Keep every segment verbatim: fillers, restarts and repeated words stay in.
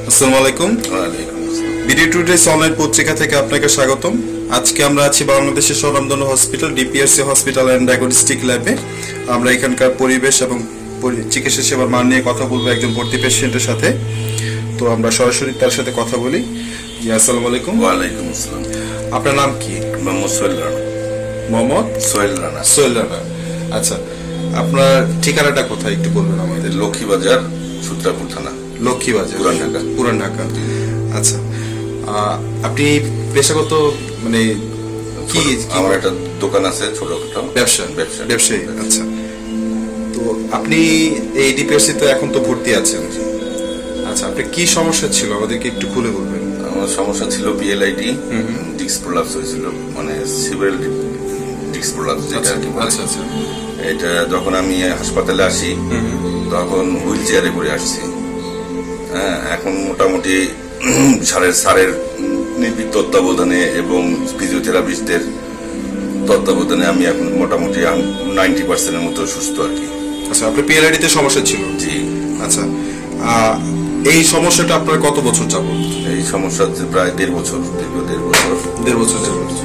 আসসালামু আলাইকুম। BD today online পত্রিকা থেকে আপনাকে স্বাগতম। আজকে আমরা আছি বাংলাদেশের স্বনামধন্য hospital DPRC hospital and diagnostic ল্যাবে। আমরা এখানকার পরিবেশ এবং চিকিৎসা সেবার মান নিয়ে কথা বলবো একজন ভর্তি পেশেন্টের সাথে। তো আমরা সরাসরি তার সাথে কথা বলি। জি, আসসালামু আলাইকুম। ওয়ালাইকুম আসসালাম। আপনার নাম কি? মোহাম্মদ সোহেল রানা। মোহাম্মদ সোহেল রানা। সোহেল রানা, আচ্ছা। আপনার ঠিকানাটা কোথায় একটু বলবেন আমাদের? লক্ষ্মীবাজার, সূত্রাপুর থানা। লক্ষ্মীবাজার, পুরান ঢাকা। পুরান ঢাকা, আচ্ছা। আপনি পেশাগত মানে কি? আমার একটা দোকান আছে, ছোটখাটো ব্যবসা। ব্যবসা ব্যবসায়ী, আচ্ছা। তো আপনি এই ডিপিআরসি তো এখন তো ভর্তি আছেন, আচ্ছা। আপনার কি সমস্যা ছিল আমাদেরকে একটু খুলে বলবেন? আমার সমস্যা ছিল পিএলআইডি, ডিস্ক প্রলাপস হয়েছিল, মানে সিভিল ডিস্ক প্রলাপস যেটা আর কি বলে। আচ্ছা আচ্ছা। এটা যখন আমি হাসপাতালে আসি তখন হুইল চেয়ারে করে আসছি। হ্যাঁ, এখন মোটামুটি স্যারের স্যারের নির্ভীক তত্ত্বাবধানে এবং ফিজিওথেরাপিস্টদের তত্ত্বাবধানে আমি এখন মোটামুটি নাইনটি পার্সেন্টের মতো সুস্থ আর কি। আচ্ছা, আপনার পিএলআইডি তে সমস্যা ছিল? জি। আচ্ছা, এই সমস্যাটা আপনার কত বছর যাবত? এই সমস্যা প্রায় দেড় বছর। দীর্ঘ দেড় বছর। দেড় বছর দেড় বছর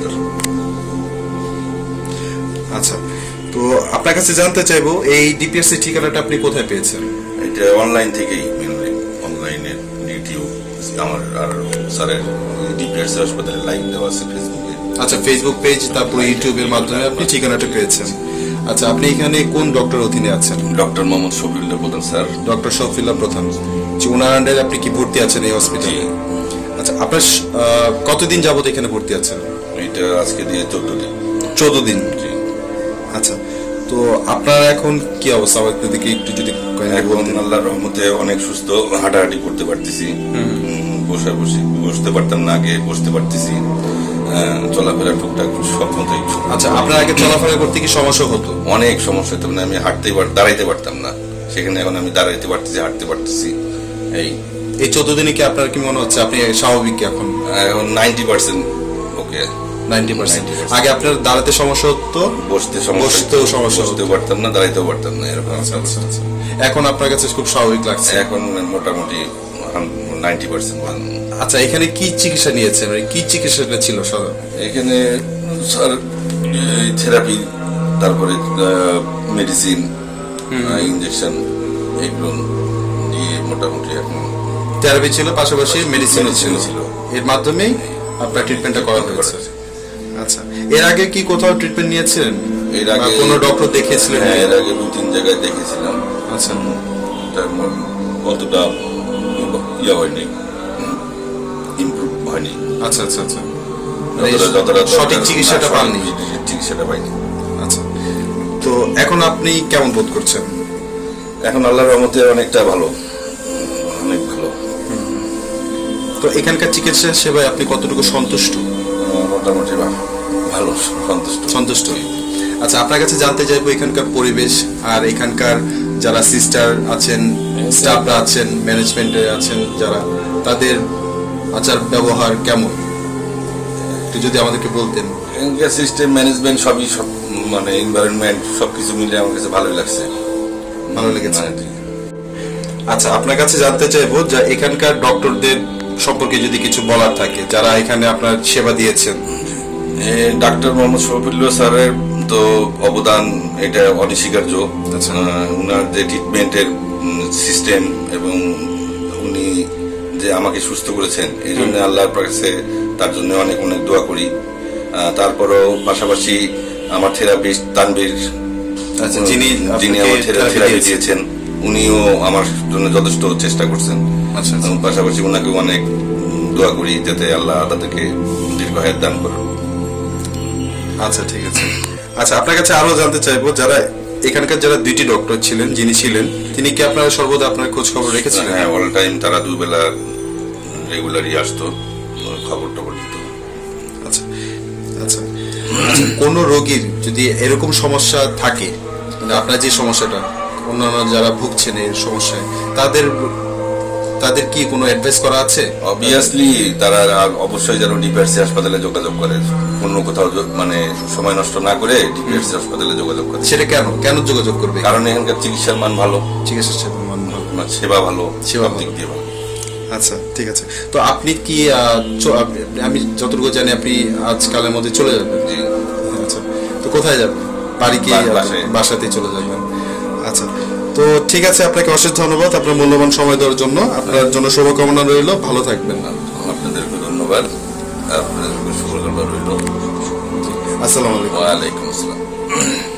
আচ্ছা। তো আপনার কাছে জানতে চাইবো এই ডিপিআরসি ঠিকানাটা আপনি কোথায় পেয়েছেন? এটা অনলাইন থেকেই, মেনলি অনলাইনে, ইউটিউব আমার আর স্যারের ডিপিআরসি হাসপাতালে লাইভ দেওয়া আছে ফেসবুকে। আচ্ছা, ফেসবুক পেজ, তারপর ইউটিউবের মাধ্যমে আপনি ঠিকানাটা পেয়েছেন। আচ্ছা, আপনি এখানে কোন ডক্টর অধীনে আছেন? ডক্টর মোহাম্মদ শফিউল্লাহ প্রধান স্যার। ডক্টর শফিউল্লাহ প্রধান, ওনার আন্ডারে আপনি কি ভর্তি আছেন এই হসপিটালে? আচ্ছা, আপনার কতদিন যাবত এখানে ভর্তি আছেন? এটা আজকে দিয়ে চোদ্দ দিন। চোদ্দ দিন, জি। আচ্ছা, তো আপনার এখন কি অবস্থা আমাদের দিকে একটু যদি? এখন আল্লাহর রহমতে অনেক সুস্থ, হাঁটাহাঁটি করতে পারতেছি। বসে বসে বসতে পারতাম না, আগে বসতে পারতেছি, চলাফেরা টুকটাক সব মতোই। আচ্ছা, আপনার আগে চলাফেরা করতে কি সমস্যা হতো? অনেক সমস্যা হতো, মানে আমি হাঁটতে দাঁড়াইতে পারতাম না, সেখানে এখন আমি দাঁড়াইতে পারতেছি, হাঁটতে পারতেছি। এই এই চোদ্দ দিনে কি আপনার কি মনে হচ্ছে আপনি স্বাভাবিক এখন? এখন ninety percent okay. Ninety percent. আগে আপনার দাঁড়াতে সমস্যা হতো, বসতে বসতেও সমস্যা, বসতে পারতাম না, দাঁড়াইতেও পারতাম না, এরকম। আচ্ছা আচ্ছা। এখন আপনার কাছে খুব স্বাভাবিক লাগছে? এখন মোটামুটি নাইনটি পার্সেন্ট। আচ্ছা, এখানে কি চিকিৎসা নিয়েছেন, কি চিকিৎসাটা ছিল সাধারণ? এখানে স্যার থেরাপি, তারপরে মেডিসিন, ইঞ্জেকশন, এগুলো দিয়ে মোটামুটি এখন থেরাপি ছিল, পাশাপাশি মেডিসিনও ছিল। এর মাধ্যমেই আপনার ট্রিটমেন্টটা করা হয়েছে। আচ্ছা, এর আগে কি কোথাও ট্রিটমেন্ট নিয়েছিলেন? এর আগে কোনো ডক্টর দেখিয়েছিলেন? হ্যাঁ, এর আগে দু তিন জায়গায় দেখেছিলাম। আচ্ছা, কতটা ইয়ে হয়নি, ইমপ্রুভ হয়নি। আচ্ছা আচ্ছা আচ্ছা। সঠিক চিকিৎসাটা পাননি? চিকিৎসাটা পাইনি। আচ্ছা, তো এখন আপনি কেমন বোধ করছেন? এখন আল্লাহর রহমতে অনেকটা ভালো, অনেক ভালো। তো এখানকার চিকিৎসা সেবায় আপনি কতটুকু সন্তুষ্ট? মোটামুটি ভালো, সন্তুষ্ট সন্তুষ্ট আচ্ছা, আপনার কাছে জানতে চাইবো এখানকার পরিবেশ আর এখানকার যারা সিস্টার আছেন, স্টাফরা আছেন, ম্যানেজমেন্টে আছেন যারা, তাদের আচার ব্যবহার কেমন একটু যদি আমাদেরকে বলতেন। এখানকার সিস্টেম, ম্যানেজমেন্ট, সবই সব মানে এনভায়রনমেন্ট সবকিছু মিলে আমার কাছে ভালোই লাগছে, ভালো লেগেছে। আচ্ছা, আপনার কাছে জানতে চাইবো যে এখানকার ডক্টরদের সম্পর্কে যদি কিছু বলার থাকে, যারা এখানে আপনার সেবা দিয়েছেন। ডাক্তার মোহাম্মদ শফিউল্লাহ স্যারের তো অবদান এটা অনস্বীকার্য। উনার যে ট্রিটমেন্টের সিস্টেম এবং উনি যে আমাকে সুস্থ করেছেন, এই জন্য আল্লাহর কাছে তার জন্য অনেক অনেক দোয়া করি। তারপরও পাশাপাশি আমার থেরাপিস্ট তানভীর, যিনি যিনি আমার থেরাপি দিয়েছেন, উনিও আমার জন্য যথেষ্ট চেষ্টা করছেন। আচ্ছা, পাশাপাশি ওনাকে অনেক দোয়া করি যাতে আল্লাহ তাদেরকে দীর্ঘায়ু দান করেন। আচ্ছা, ঠিক আছে। আচ্ছা, আপনার কাছে আরো জানতে চাইবো, যারা এখানকার যারা দুইটি ডক্টর ছিলেন, যিনি ছিলেন, তিনি কি আপনারা সর্বদা আপনার খোঁজ খবর রেখেছিলেন? হ্যাঁ, অল টাইম তারা দুই বেলা রেগুলারই আসতো, খবর টবর দিত। আচ্ছা আচ্ছা। কোন রোগীর যদি এরকম সমস্যা থাকে, মানে আপনার যে সমস্যাটা, অন্যান্য যারা ভুগছেন এই সমস্যায়, তাদের তাদের কি কোনো অ্যাডভাইস করা আছে? অবভিয়াসলি তারা অবশ্যই যেন ডিপিআরসি হাসপাতালে যোগাযোগ করে, অন্য কোথাও মানে সময় নষ্ট না করে ডিপিআরসি হাসপাতালে যোগাযোগ করে। সেটা কেন কেন যোগাযোগ করবে? কারণ এখানকার চিকিৎসার মান ভালো, চিকিৎসার মান ভালো, সেবা ভালো, সেবা দিক দিয়ে ভালো। আচ্ছা, ঠিক আছে। তো আপনি কি আহ, চ- আপনি- আমি যতটুকু জানি আপনি আজকালের মধ্যে চলে যাবেন। জি। আচ্ছা, তো কোথায় যাবেন? বাড়ি কি বা- বাসায়। বাসাতেই চলে যাবেন? আচ্ছা, তো ঠিক আছে, আপনাকে অশেষ ধন্যবাদ আপনার মূল্যবান সময় দেওয়ার জন্য। আপনার জন্য শুভকামনা রইল, ভালো থাকবেন। আপনাদেরকে ধন্যবাদ, আপনাদেরকে শুভকামনা রইল। আসসালামু আলাইকুম। ওয়ালাইকুম আসসালাম।